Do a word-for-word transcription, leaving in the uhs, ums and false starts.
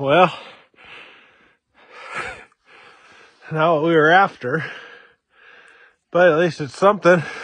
Well, not what we were after, but at least it's something.